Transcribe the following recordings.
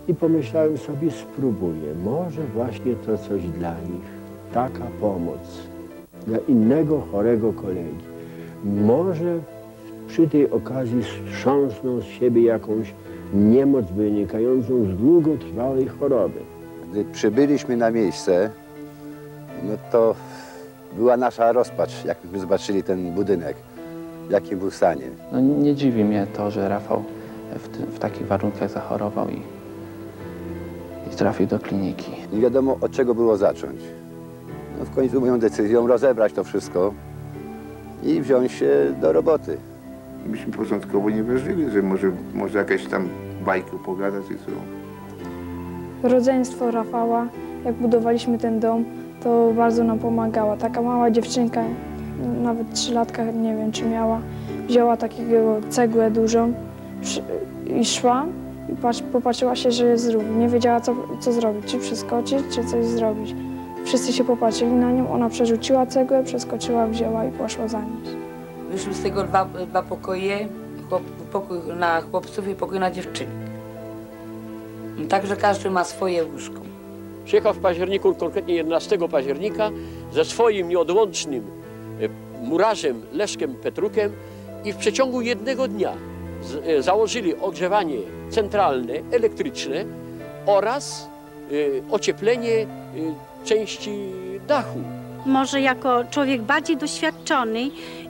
I pomyślałem sobie, spróbuję, może właśnie to coś dla nich, taka pomoc dla innego chorego kolegi. Może przy tej okazji strząsną z siebie jakąś niemoc wynikającą z długotrwałej choroby. Gdy przybyliśmy na miejsce, no to była nasza rozpacz, jakbyśmy zobaczyli ten budynek, w jakim był stanie. No, nie dziwi mnie to, że Rafał w takich warunkach zachorował i trafił do kliniki. Nie wiadomo, od czego było zacząć. No, w końcu moją decyzją rozebrać to wszystko i wziąć się do roboty. Myśmy początkowo nie wierzyli, że może jakieś tam bajki opowiadać i co. Rodzeństwo Rafała, jak budowaliśmy ten dom, to bardzo nam pomagała. Taka mała dziewczynka, nawet 3-latka, nie wiem czy miała, wzięła takiego cegłę dużą i szła i popatrzyła się, że jest rów. Nie wiedziała co zrobić, czy przeskoczyć, czy coś zrobić. Wszyscy się popatrzyli na nią, ona przerzuciła cegłę, przeskoczyła, wzięła i poszła za nim. Wyszły z tego dwa pokoje, pokój na chłopców i pokój na dziewczyny. Także każdy ma swoje łóżko. Przyjechał w październiku, konkretnie 11 października, ze swoim nieodłącznym murarzem Leszkiem Petrukiem i w przeciągu jednego dnia założyli ogrzewanie centralne, elektryczne oraz ocieplenie części dachu. Może jako człowiek bardziej doświadczony,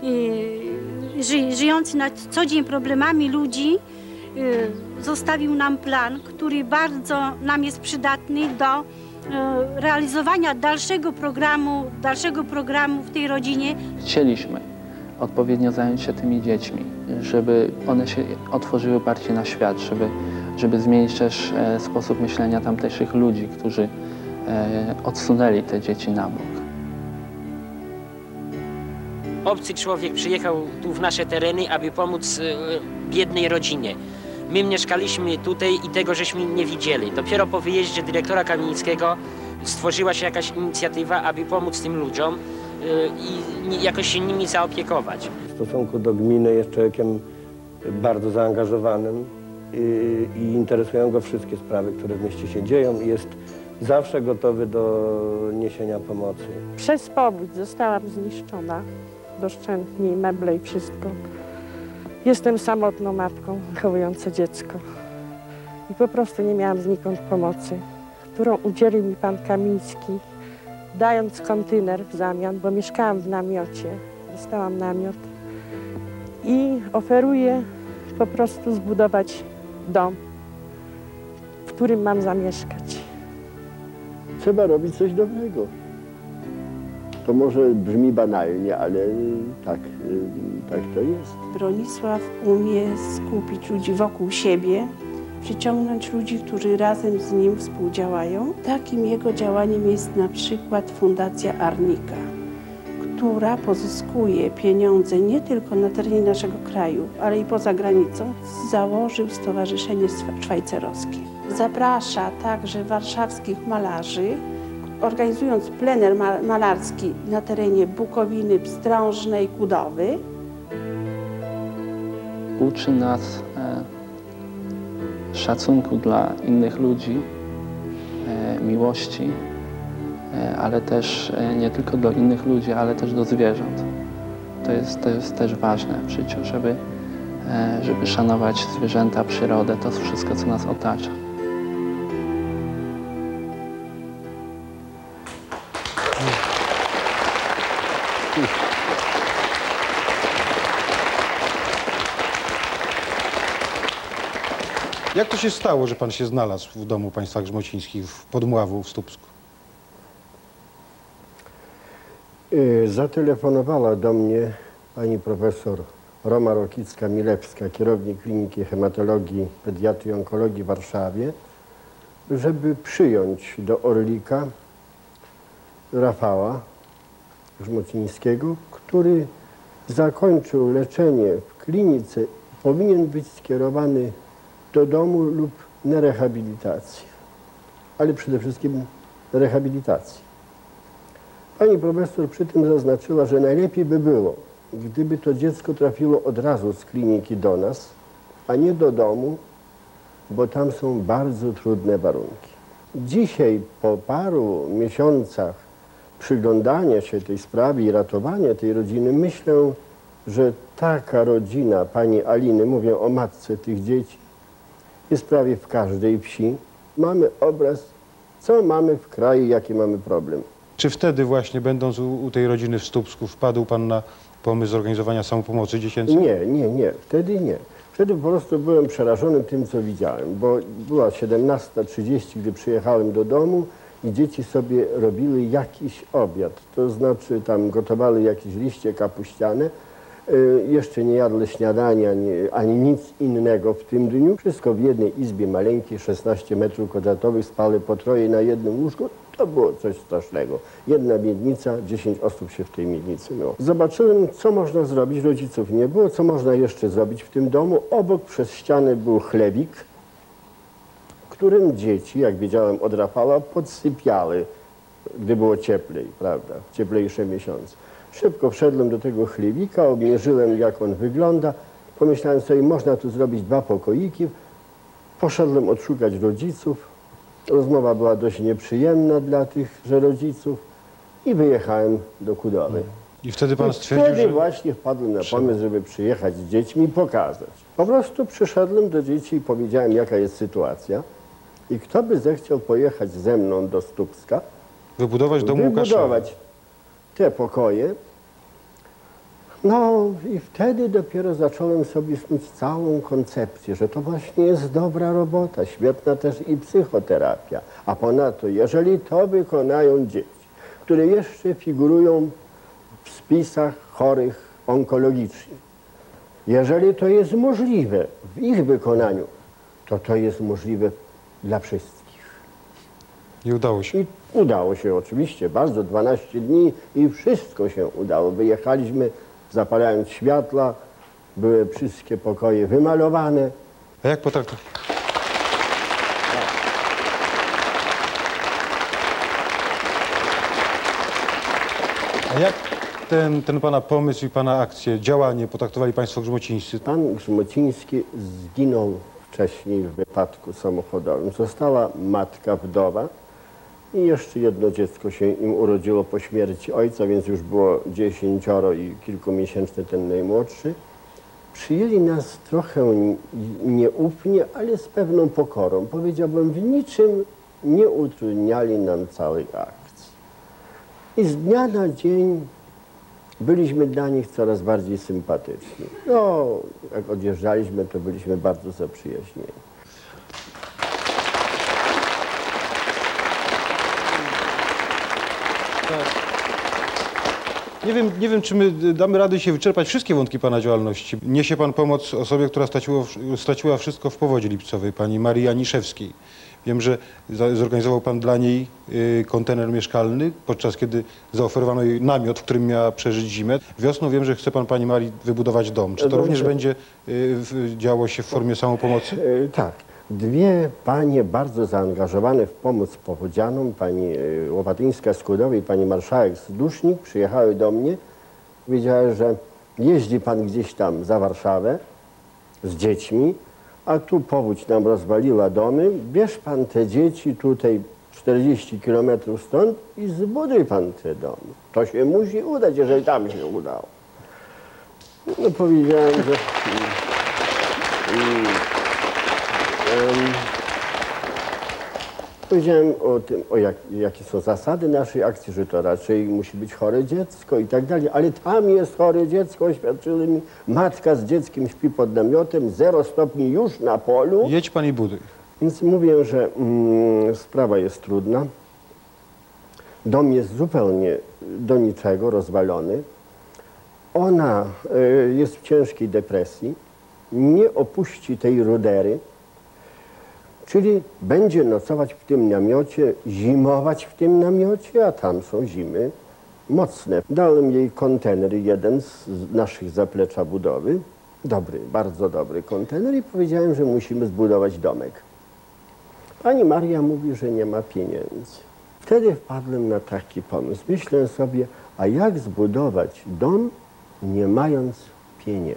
żyjący na co dzień problemami ludzi, zostawił nam plan, który bardzo nam jest przydatny do realizowania dalszego programu w tej rodzinie. Chcieliśmy odpowiednio zająć się tymi dziećmi, żeby one się otworzyły bardziej na świat, żeby zmienić też sposób myślenia tamtejszych ludzi, którzy odsunęli te dzieci na bok. Obcy człowiek przyjechał tu w nasze tereny, aby pomóc biednej rodzinie. My mieszkaliśmy tutaj i tego żeśmy nie widzieli. Dopiero po wyjeździe dyrektora Kamińskiego stworzyła się jakaś inicjatywa, aby pomóc tym ludziom i jakoś się nimi zaopiekować. W stosunku do gminy jest człowiekiem bardzo zaangażowanym i interesują go wszystkie sprawy, które w mieście się dzieją i jest zawsze gotowy do niesienia pomocy. Przez powódź zostałam zniszczona, doszczętnie meble i wszystko. Jestem samotną matką wychowującą dziecko i po prostu nie miałam znikąd pomocy, którą udzielił mi pan Kamiński, dając kontener w zamian, bo mieszkałam w namiocie, dostałam namiot i oferuję po prostu zbudować dom, w którym mam zamieszkać. Trzeba robić coś dobrego. To może brzmi banalnie, ale tak to jest. Bronisław umie skupić ludzi wokół siebie, przyciągnąć ludzi, którzy razem z nim współdziałają. Takim jego działaniem jest na przykład Fundacja Arnika, która pozyskuje pieniądze nie tylko na terenie naszego kraju, ale i poza granicą. Założył Stowarzyszenie Szwajcarowskie. Zaprasza także warszawskich malarzy, organizując plener malarski na terenie Bukowiny, Pstrążnej, Kudowy. Uczy nas szacunku dla innych ludzi, miłości, ale też nie tylko do innych ludzi, ale też do zwierząt. To jest też ważne w życiu, żeby szanować zwierzęta, przyrodę, to wszystko, co nas otacza. Jak to się stało, że pan się znalazł w domu państwa Grzmocińskich w Podmławu w Stupsku? Zatelefonowała do mnie pani profesor Roma Rokicka-Milewska, kierownik Kliniki Hematologii, Pediatrii i Onkologii w Warszawie, żeby przyjąć do Orlika Rafała Grzmocińskiego, który zakończył leczenie w klinice, powinien być skierowany do domu lub na rehabilitację, ale przede wszystkim rehabilitację. Pani profesor przy tym zaznaczyła, że najlepiej by było, gdyby to dziecko trafiło od razu z kliniki do nas, a nie do domu, bo tam są bardzo trudne warunki. Dzisiaj, po paru miesiącach przyglądania się tej sprawie i ratowania tej rodziny, myślę, że taka rodzina pani Aliny, mówię o matce tych dzieci, jest prawie w każdej wsi. Mamy obraz, co mamy w kraju, jaki mamy problem. Czy wtedy właśnie, będąc u tej rodziny w Stupsku, wpadł pan na pomysł zorganizowania samopomocy dziecięcej? Nie, wtedy nie. Wtedy po prostu byłem przerażony tym, co widziałem, bo była 17:30, gdy przyjechałem do domu i dzieci sobie robiły jakiś obiad. To znaczy tam gotowali jakieś liście kapuściane, jeszcze nie jadły śniadania ani nic innego w tym dniu. Wszystko w jednej izbie maleńkiej, 16 metrów kwadratowych, spały po troje na jednym łóżku. To było coś strasznego. Jedna miednica, 10 osób się w tej miednicy miało. Zobaczyłem, co można zrobić. Rodziców nie było. Co można jeszcze zrobić w tym domu? Obok przez ścianę był chlewik, którym dzieci, jak wiedziałem od Rafała, podsypiały, gdy było cieplej, prawda, w cieplejsze miesiące. Szybko wszedłem do tego chlewika, obmierzyłem, jak on wygląda. Pomyślałem sobie, można tu zrobić 2 pokoiki. Poszedłem odszukać rodziców. Rozmowa była dość nieprzyjemna dla tychże rodziców i wyjechałem do Kudowy. I wtedy pan stwierdził, wtedy że... właśnie wpadłem na pomysł, żeby przyjechać z dziećmi i pokazać. Po prostu przyszedłem do dzieci i powiedziałem, jaka jest sytuacja. I kto by zechciał pojechać ze mną do Stupska, wybudować dom Łukaszowi. Wybudować te pokoje. No i wtedy dopiero zacząłem sobie snuć całą koncepcję, że to właśnie jest dobra robota, świetna też i psychoterapia. A ponadto, jeżeli to wykonają dzieci, które jeszcze figurują w spisach chorych onkologicznie, jeżeli to jest możliwe w ich wykonaniu, to to jest możliwe dla wszystkich. I udało się. I udało się oczywiście, bardzo, 12 dni i wszystko się udało. Wyjechaliśmy, zapalając światła, były wszystkie pokoje wymalowane. A jak potraktować? A jak ten pana pomysł i pana akcję, działanie potraktowali państwo grzmocińscy? Pan Grzmociński zginął wcześniej w wypadku samochodowym. Została matka wdowa i jeszcze jedno dziecko się im urodziło po śmierci ojca, więc już było 10 i kilkumiesięczny ten najmłodszy. Przyjęli nas trochę nieufnie, ale z pewną pokorą. Powiedziałbym, w niczym nie utrudniali nam całej akcji. I z dnia na dzień byliśmy dla nich coraz bardziej sympatyczni. No, jak odjeżdżaliśmy, to byliśmy bardzo zaprzyjaźnieni. Nie wiem, czy my damy radę się wyczerpać wszystkie wątki pana działalności. Niesie pan pomoc osobie, która straciła wszystko w powodzi lipcowej, pani Marii Aniszewskiej. Wiem, że zorganizował pan dla niej kontener mieszkalny, podczas kiedy zaoferowano jej namiot, w którym miała przeżyć zimę. Wiosną wiem, że chce pan pani Marii wybudować dom. Czy to również będzie działo się w formie samopomocy? Tak. 2 panie bardzo zaangażowane w pomoc powodzianom, pani Łopatyńska z Kudowy i pani marszałek z Dusznik, przyjechały do mnie. Wiedziały, że jeździ pan gdzieś tam za Warszawę z dziećmi, a tu powódź nam rozwaliła domy. Bierz pan te dzieci tutaj 40 kilometrów stąd i zbuduj pan te domy. To się musi udać, jeżeli tam się udało. No powiedziałem, że... Powiedziałem o tym, jakie są zasady naszej akcji, że to raczej musi być chore dziecko i tak dalej, ale tam jest chore dziecko, oświadczyli mi, matka z dzieckiem śpi pod namiotem, 0 stopni już na polu. Jedź pan i buduj. Więc mówię, że sprawa jest trudna. Dom jest zupełnie do niczego, rozwalony. Ona jest w ciężkiej depresji, nie opuści tej rudery, czyli będzie nocować w tym namiocie, zimować w tym namiocie, a tam są zimy mocne. Dałem jej kontener, jeden z naszych zaplecza budowy, dobry, bardzo dobry kontener i powiedziałem, że musimy zbudować domek. Pani Maria mówi, że nie ma pieniędzy. Wtedy wpadłem na taki pomysł. Myślę sobie, a jak zbudować dom, nie mając pieniędzy?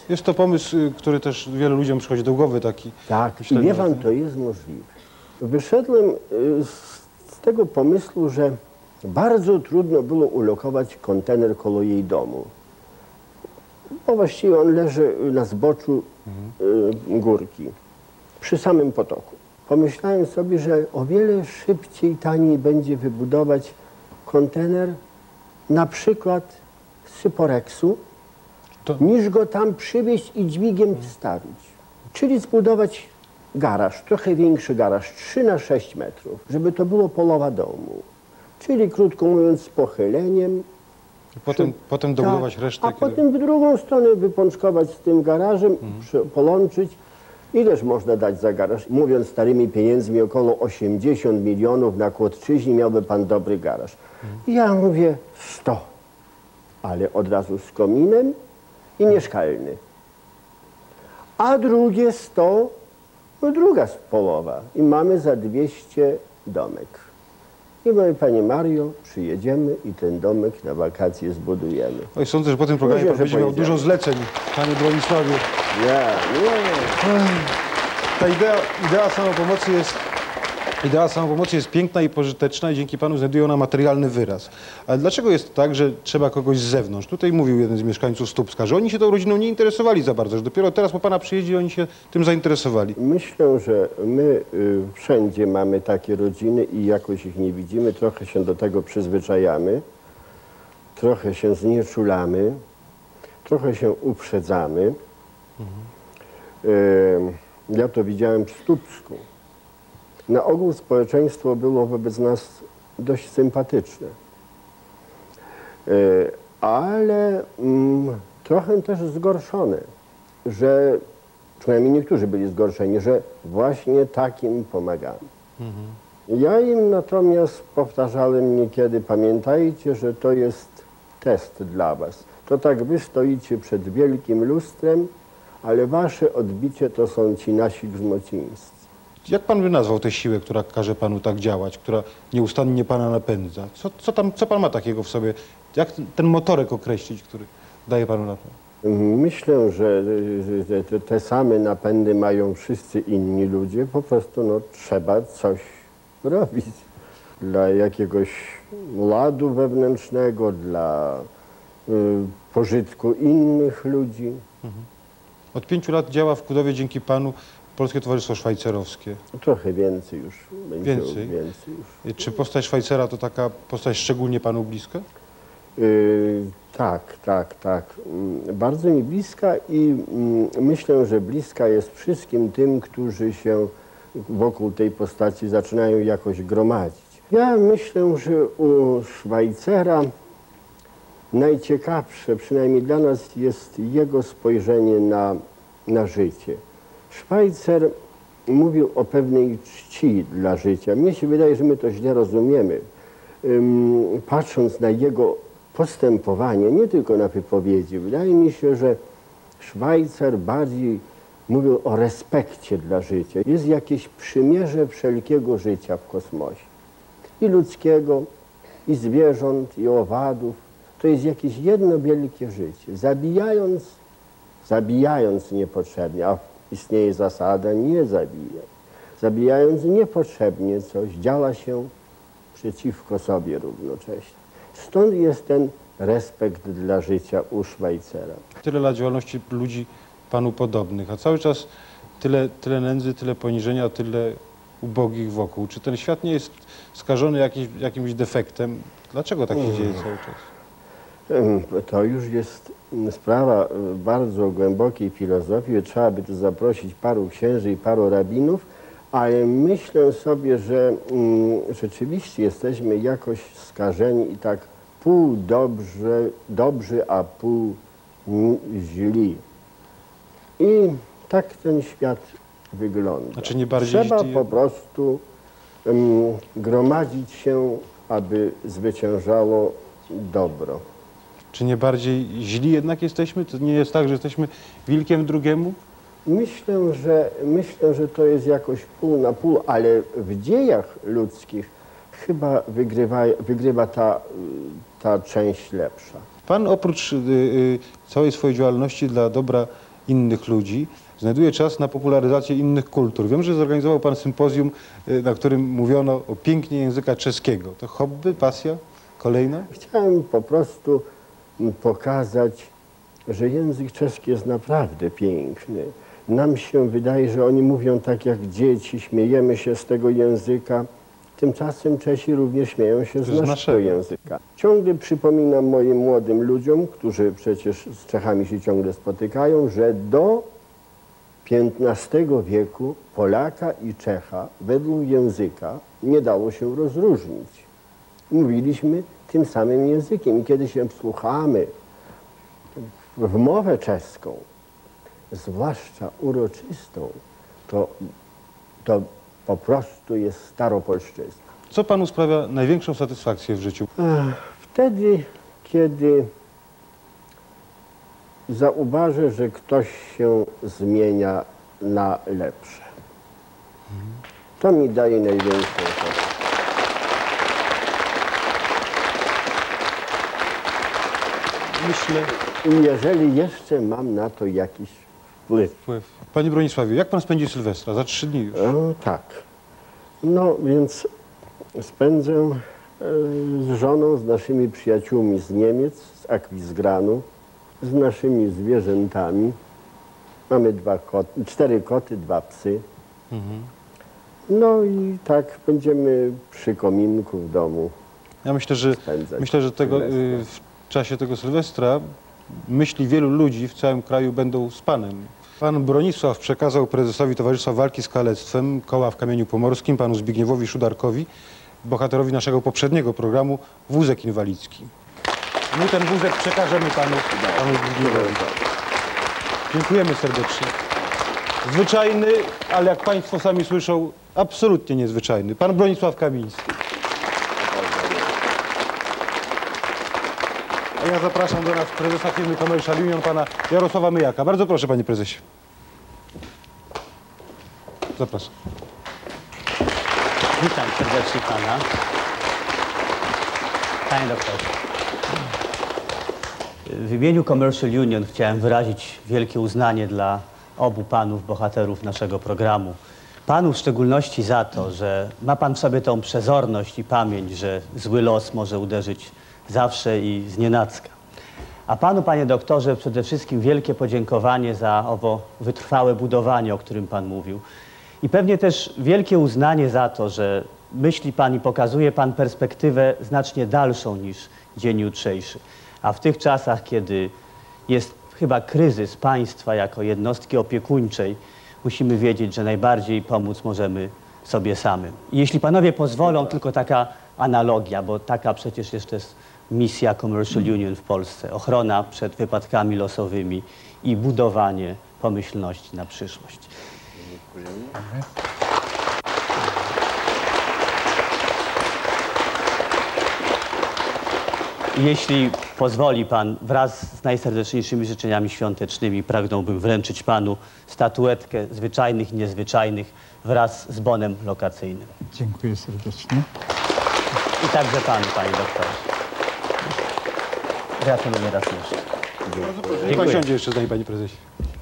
Jest to pomysł, który też wielu ludziom przychodzi do głowy, taki. Tak, i wie pan, to jest możliwe. Wyszedłem z tego pomysłu, że bardzo trudno było ulokować kontener koło jej domu. Bo właściwie on leży na zboczu górki, przy samym potoku. Pomyślałem sobie, że o wiele szybciej, taniej będzie wybudować kontener, na przykład z Syporeksu, niż go tam przywieźć i dźwigiem wstawić. Czyli zbudować garaż, trochę większy garaż, 3 na 6 metrów, żeby to było połowa domu. Czyli krótko mówiąc z pochyleniem. I potem dobudować tak, resztę. A potem w drugą stronę wypączkować z tym garażem, połączyć. Ileż można dać za garaż? Mówiąc starymi pieniędzmi, około 80 milionów na Kłodzczyźnie miałby pan dobry garaż. Ja mówię 100, ale od razu z kominem i mieszkalny. A drugie 100, no druga połowa. I mamy za 200 domek. I mówię, panie Mario, przyjedziemy i ten domek na wakacje zbudujemy. Oj, sądzę, że po tym programie pan będzie miał dużo zleceń, panie Bronisławie. Nie. Ta idea samopomocy jest piękna i pożyteczna i dzięki panu znajduje ona materialny wyraz. Ale dlaczego jest tak, że trzeba kogoś z zewnątrz? Tutaj mówił jeden z mieszkańców Stupska, że oni się tą rodziną nie interesowali za bardzo, że dopiero teraz po pana przyjeździe oni się tym zainteresowali. Myślę, że my wszędzie mamy takie rodziny i jakoś ich nie widzimy, trochę się do tego przyzwyczajamy, trochę się znieczulamy, trochę się uprzedzamy. Ja to widziałem w Stupsku. Na ogół społeczeństwo było wobec nas dość sympatyczne, ale trochę też zgorszone, że przynajmniej niektórzy byli zgorszeni, że właśnie takim pomagamy. Ja im natomiast powtarzałem niekiedy, pamiętajcie, że to jest test dla was. To tak wy stoicie przed wielkim lustrem, ale wasze odbicie to są ci nasi grzmocińscy. Jak pan by nazwał tę siłę, która każe panu tak działać, która nieustannie pana napędza? Co pan ma takiego w sobie? Jak ten motorek określić, który daje panu napęd? Myślę, że te same napędy mają wszyscy inni ludzie. Po prostu no, trzeba coś robić dla jakiegoś ładu wewnętrznego, dla pożytku innych ludzi. Od 5 lat działa w Kudowie dzięki panu Polskie Towarzystwo Szwajcerowskie. Trochę więcej już. Więcej już. Czy postać Szwajcera to taka postać szczególnie panu bliska? Tak. Bardzo mi bliska i myślę, że bliska jest wszystkim tym, którzy się wokół tej postaci zaczynają jakoś gromadzić. Ja myślę, że u Szwajcera najciekawsze, przynajmniej dla nas, jest jego spojrzenie na życie. Szwajcer mówił o pewnej czci dla życia. Mnie się wydaje, że my to źle rozumiemy. Patrząc na jego postępowanie, nie tylko na wypowiedzi, wydaje mi się, że Szwajcer bardziej mówił o respekcie dla życia. Jest jakieś przymierze wszelkiego życia w kosmosie. I ludzkiego, i zwierząt, i owadów. To jest jakieś jedno wielkie życie. Zabijając niepotrzebnie, a istnieje zasada nie zabijać. Zabijając niepotrzebnie coś, działa się przeciwko sobie równocześnie. Stąd jest ten respekt dla życia u Szwajcera. Tyle lat działalności ludzi panu podobnych, a cały czas tyle nędzy, tyle poniżenia, tyle ubogich wokół. Czy ten świat nie jest skażony jakimś defektem? Dlaczego tak się dzieje cały czas? To już jest sprawa bardzo głębokiej filozofii. Trzeba by tu zaprosić paru księży i paru rabinów, ale myślę sobie, że rzeczywiście jesteśmy jakoś skażeni i tak pół dobrzy, a pół źli. I tak ten świat wygląda. Znaczy nie bardziej Trzeba po prostu gromadzić się, aby zwyciężało dobro. Czy nie bardziej źli jednak jesteśmy? To nie jest tak, że jesteśmy wilkiem drugiemu? Myślę, że to jest jakoś pół na pół, ale w dziejach ludzkich chyba wygrywa ta część lepsza. Pan oprócz całej swojej działalności dla dobra innych ludzi, znajduje czas na popularyzację innych kultur. Wiem, że zorganizował pan sympozjum, na którym mówiono o pięknie języka czeskiego. To hobby, pasja kolejna? Chciałem po prostu pokazać, że język czeski jest naprawdę piękny. Nam się wydaje, że oni mówią tak jak dzieci, śmiejemy się z tego języka. Tymczasem Czesi również śmieją się z naszego języka. Ciągle przypominam moim młodym ludziom, którzy przecież z Czechami się ciągle spotykają, że do XV wieku Polaka i Czecha według języka nie dało się rozróżnić. Mówiliśmy tym samym językiem i kiedy się wsłuchamy w mowę czeską, zwłaszcza uroczystą, to po prostu jest staropolszczyzna. Co panu sprawia największą satysfakcję w życiu? Wtedy, kiedy zauważę, że ktoś się zmienia na lepsze. To mi daje największą satysfakcję. Myślę... I jeżeli jeszcze mam na to jakiś wpływ. Panie Bronisławie, jak pan spędzi Sylwestra? Za 3 dni już. Tak. No więc spędzę z żoną, z naszymi przyjaciółmi z Niemiec, z Akwizgranu, z naszymi zwierzętami. Mamy 4 koty, 2 psy. No i tak będziemy przy kominku w domu. Ja myślę, że w czasie tego Sylwestra myśli wielu ludzi w całym kraju będą z panem. Pan Bronisław przekazał prezesowi Towarzystwa Walki z Kalectwem Koła w Kamieniu Pomorskim, panu Zbigniewowi Szudarkowi, bohaterowi naszego poprzedniego programu, wózek inwalidzki. My ten wózek przekażemy panu Zbigniewowi. Dziękujemy serdecznie. Zwyczajny, ale jak państwo sami słyszą, absolutnie niezwyczajny. Pan Bronisław Kamiński. A ja zapraszam do nas prezesa firmy Commercial Union, pana Jarosława Myjaka. Bardzo proszę, panie prezesie. Zapraszam. Witam serdecznie pana. Panie doktorze. W imieniu Commercial Union chciałem wyrazić wielkie uznanie dla obu panów, bohaterów naszego programu. Panu w szczególności za to, że ma pan w sobie tą przezorność i pamięć, że zły los może uderzyć zawsze i znienacka. A panu, panie doktorze, przede wszystkim wielkie podziękowanie za owo wytrwałe budowanie, o którym pan mówił. I pewnie też wielkie uznanie za to, że myśli pan i pokazuje pan perspektywę znacznie dalszą niż dzień jutrzejszy. A w tych czasach, kiedy jest chyba kryzys państwa jako jednostki opiekuńczej, musimy wiedzieć, że najbardziej pomóc możemy sobie samym. I jeśli panowie pozwolą, tylko taka analogia, bo taka przecież jeszcze jest misja Commercial Union w Polsce. Ochrona przed wypadkami losowymi i budowanie pomyślności na przyszłość. Jeśli pozwoli pan, wraz z najserdeczniejszymi życzeniami świątecznymi pragnąłbym wręczyć panu statuetkę zwyczajnych i niezwyczajnych wraz z bonem lokacyjnym. Dziękuję serdecznie. I także panu, panie doktorze. Gratuluję raz jeszcze. Niech pan siądzie jeszcze z nami, panie prezesie.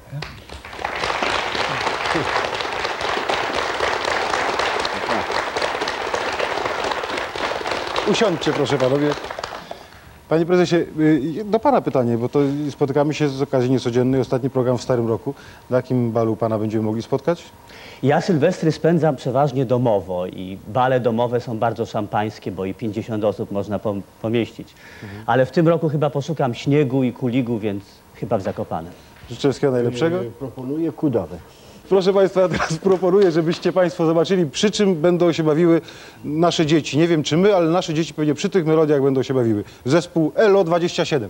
Usiądźcie, proszę panowie. Panie prezesie, do pana pytanie, bo to spotykamy się z okazji niecodziennej, ostatni program w Starym Roku. Na jakim balu pana będziemy mogli spotkać? Ja Sylwestry spędzam przeważnie domowo i bale domowe są bardzo szampańskie, bo i 50 osób można pomieścić. Ale w tym roku chyba poszukam śniegu i kuligu, więc chyba w Zakopanem. Życzę wszystkiego najlepszego. Proponuję Kudawę. Proszę państwa, ja teraz proponuję, żebyście państwo zobaczyli, przy czym będą się bawiły nasze dzieci. Nie wiem czy my, ale nasze dzieci pewnie przy tych melodiach będą się bawiły. Zespół LO27.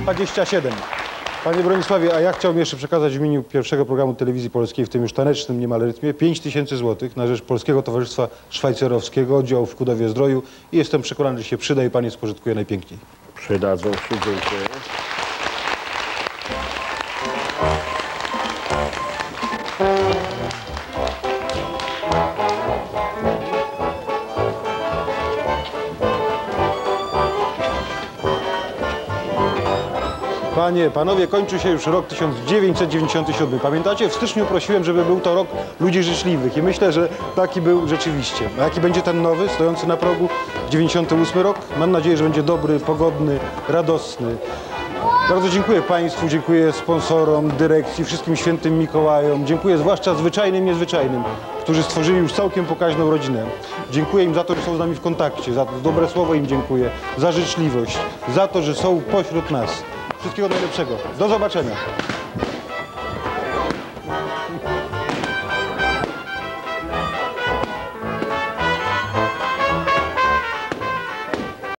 27. Panie Bronisławie, a ja chciałbym jeszcze przekazać w imieniu pierwszego programu telewizji polskiej, w tym już tanecznym niemal rytmie, 5000 zł na rzecz Polskiego Towarzystwa Szwajcarowskiego, oddziału w Kudowie-Zdroju i jestem przekonany, że się przyda i Pan je spożytkuje najpiękniej. Przydadzą się, dziękuję. Panie, panowie, kończy się już rok 1997. Pamiętacie? W styczniu prosiłem, żeby był to rok ludzi życzliwych i myślę, że taki był rzeczywiście. A jaki będzie ten nowy, stojący na progu, 98 rok? Mam nadzieję, że będzie dobry, pogodny, radosny. Bardzo dziękuję Państwu, dziękuję sponsorom, dyrekcji, wszystkim świętym Mikołajom. Dziękuję zwłaszcza zwyczajnym, niezwyczajnym, którzy stworzyli już całkiem pokaźną rodzinę. Dziękuję im za to, że są z nami w kontakcie, za dobre słowo im dziękuję, za życzliwość, za to, że są pośród nas. Wszystkiego najlepszego. Do zobaczenia.